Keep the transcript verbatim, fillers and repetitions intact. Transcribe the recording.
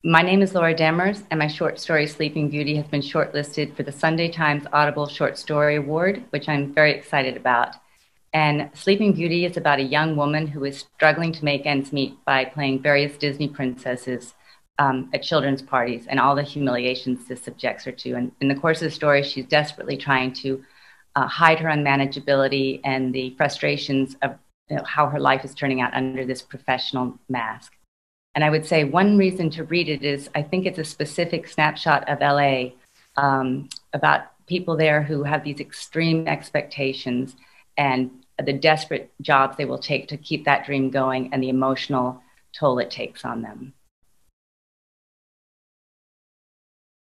My name is Laura Demers, and my short story Sleeping Beauty has been shortlisted for the Sunday Times Audible Short Story Award, which I'm very excited about. And Sleeping Beauty is about a young woman who is struggling to make ends meet by playing various Disney princesses um, at children's parties and all the humiliations this subjects her to. And in the course of the story, she's desperately trying to uh, hide her unmanageability and the frustrations of you know, how her life is turning out under this professional mask. And I would say one reason to read it is I think it's a specific snapshot of L A um, about people there who have these extreme expectations and the desperate jobs they will take to keep that dream going and the emotional toll it takes on them.